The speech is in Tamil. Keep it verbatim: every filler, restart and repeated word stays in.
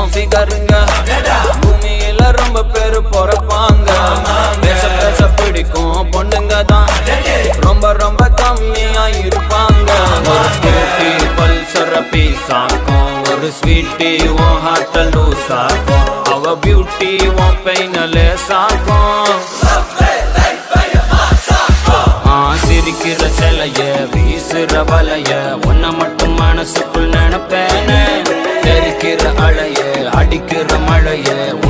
இருக்கும் ஃபிகருங்க பூமியில ரொம்ப பேரு பொறப்பாங்க பேச பேச பிடிக்கும் பொண்ணுங்க தான் ரொம்ப ரொம்ப கம்மியா இருப்பாங்க ஒரு ஸ்கூட்டி பல்சர பீஸாக்கும் ஒரு ஸ்வீட்டி உன் ஹார்ட்ட லூஸாக்கும் அவ பியூட்டி உன் பெயின லேசாக்கும் சிரிக்கிற சிலைய வீசுற வலைய உன்னை மட்டும் மனசுக்குள் நினைப்பேனே தெரிக்கிற அலைய அடிக்கிற மழைய